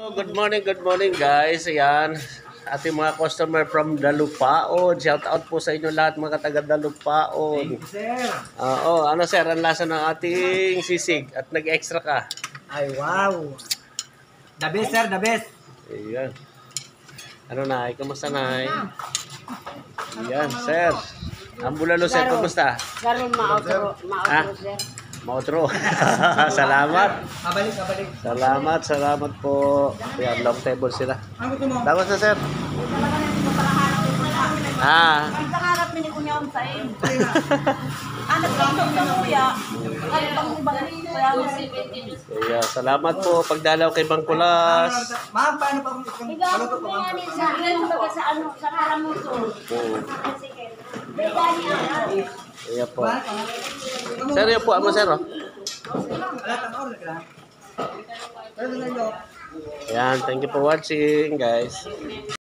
Good morning guys. Ayan, ating mga customer from Dalupaon. Shout out po sa inyo lahat mga taga Dalupaon. Thank you, sir. Ano sir, ang lasa ng ating sisig at nag-extra ka. Ay, wow. The best, sir. The best. Ayan. Ano na, kamusta na? Ayan, sir. Ang bulalo sir, kamusta? Karon maotro, sir. Mautro. Salamat. Kabalik. Salamat po. Ayan, long table sila. Tapos na sir. Nakaharap ni kunya ang saing. Anak ko sa kuya. Ay pang ibang Kaya, salamat po pagdalaw kay Bangkulas. Ma'am, paano pa kung maluto po, ma'am? sa ano sa Karamuso. Sige. Degani ang Kaya po. Sir, yun po. Ano sir? Oh? Ayan, thank you for watching guys.